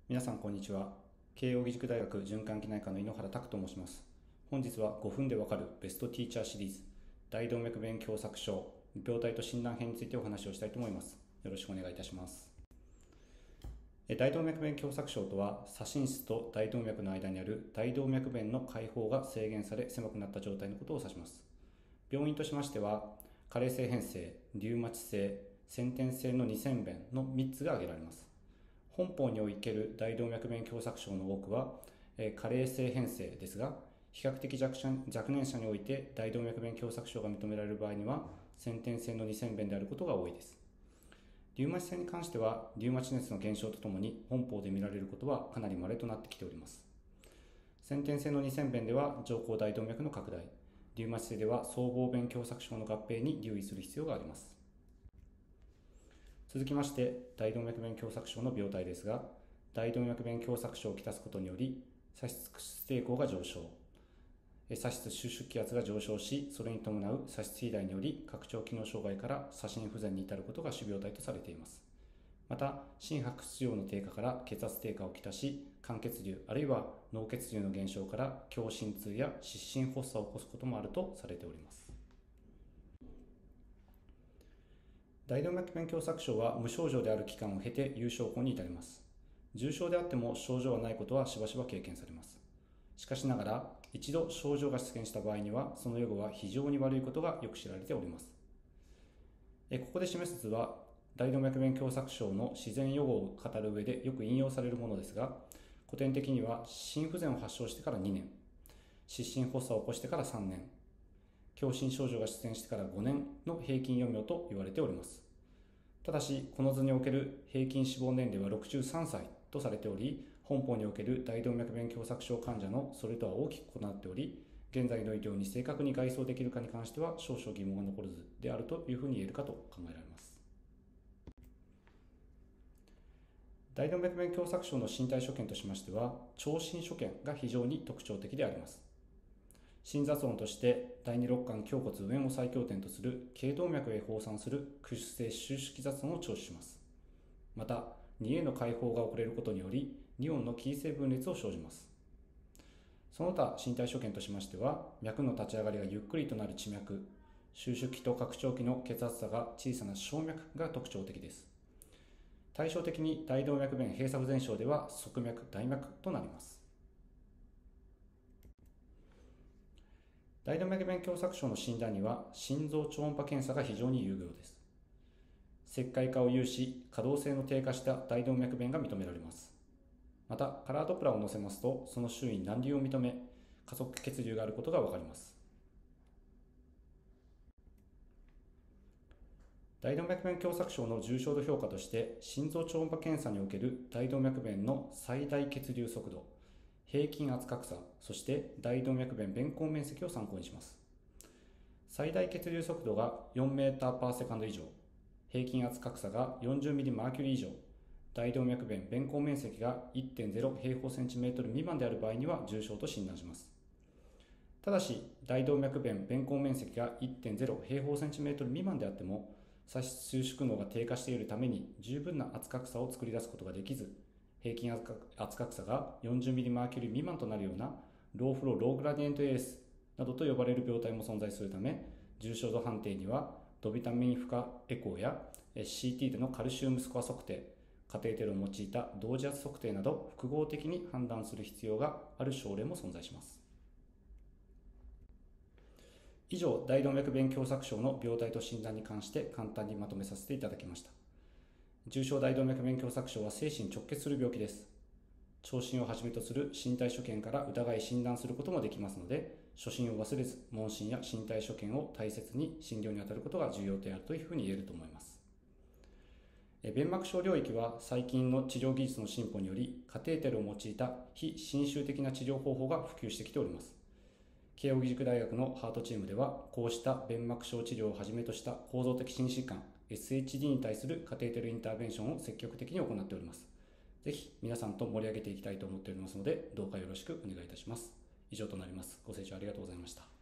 皆さんこんにちは。慶應義塾大学循環器内科の井ノ原拓と申します。本日は5分でわかるベストティーチャーシリーズ大動脈弁狭窄症病態と診断編についてお話をしたいと思います。よろしくお願いいたします。大動脈弁狭窄症とは、左心室と大動脈の間にある大動脈弁の開放が制限され狭くなった状態のことを指します。病因としましては、加齢性変性、リウマチ性、先天性の二腺弁の3つが挙げられます。本法における大動脈弁狭窄症の多くは、加齢性変性ですが、比較的若年者において大動脈弁狭窄症が認められる場合には、先天性の二腺弁であることが多いです。リウマチ性に関しては、リウマチ熱の減少とともに本法で見られることはかなり稀となってきております。先天性の二腺弁では上行大動脈の拡大、リウマチ性では僧帽弁狭窄症の合併に留意する必要があります。続きまして、大動脈弁狭窄症の病態ですが、大動脈弁狭窄症をきたすことにより、左室屈折抵抗が上昇、左室収縮気圧が上昇し、それに伴う左室肥大により拡張機能障害から左心不全に至ることが主病態とされています。また、心拍出量の低下から血圧低下をきたし、肝血流あるいは脳血流の減少から狭心痛や失神発作を起こすこともあるとされております。大動脈弁狭窄症は無症状である期間を経て有症候に至ります。重症であっても症状はないことはしばしば経験されます。しかしながら、一度症状が出現した場合には、その予後は非常に悪いことがよく知られております。ここで示す図は、大動脈弁狭窄症の自然予後を語る上でよく引用されるものですが、古典的には心不全を発症してから2年、失神発作を起こしてから3年、狭心症状が出現してから5年の平均余命と言われております。ただし、この図における平均死亡年齢は63歳とされており、本法における大動脈弁狭窄症患者のそれとは大きく異なっており、現在の医療に正確に該当できるかに関しては少々疑問が残る図であるというふうに言えるかと考えられます。大動脈弁狭窄症の身体所見としましては、聴診所見が非常に特徴的であります。心雑音として第二肋間胸骨右縁を最強点とする頸動脈へ放散する屈指性収縮雑音を聴取します。また、2への開放が遅れることにより2音のキー性分裂を生じます。その他身体所見としましては、脈の立ち上がりがゆっくりとなる遅脈、収縮期と拡張期の血圧差が小さな小脈が特徴的です。対照的に大動脈弁閉鎖不全症では側脈、大脈となります。大動脈弁狭窄症の診断には心臓超音波検査が非常に有用です。石灰化を有し、可動性の低下した大動脈弁が認められます。また、カラードプラを乗せますと、その周囲に軟流を認め、加速血流があることがわかります。大動脈弁狭窄症の重症度評価として、心臓超音波検査における大動脈弁の最大血流速度、平均圧格差、そして大動脈弁弁孔面積を参考にします。最大血流速度が4メーターパーセカンド以上、平均圧格差が40ミリマーキュリー以上、大動脈弁弁孔面積が 1.0 平方センチメートル未満である場合には重症と診断します。ただし、大動脈弁弁孔面積が 1.0 平方センチメートル未満であっても、左室収縮能が低下しているために十分な圧格差を作り出すことができず、平均圧格差が40ミリマーキュリー未満となるようなローフローローグラディエント AS などと呼ばれる病態も存在するため、重症度判定にはドビタミン負荷エコーや CT でのカルシウムスコア測定、カテーテルを用いた同時圧測定など複合的に判断する必要がある症例も存在します。以上、大動脈弁狭窄症の病態と診断に関して簡単にまとめさせていただきました。重症大動脈弁狭窄症は生死に直結する病気です。聴診をはじめとする身体所見から疑い診断することもできますので、初診を忘れず、問診や身体所見を大切に診療に当たることが重要であるというふうに言えると思います。弁膜症領域は最近の治療技術の進歩により、カテーテルを用いた非侵襲的な治療方法が普及してきております。慶應義塾大学のハートチームでは、こうした弁膜症治療をはじめとした構造的心疾患 SHD に対するカテーテルインターベンションを積極的に行っております。ぜひ皆さんと盛り上げていきたいと思っておりますので、どうかよろしくお願いいたします。以上となります。ご清聴ありがとうございました。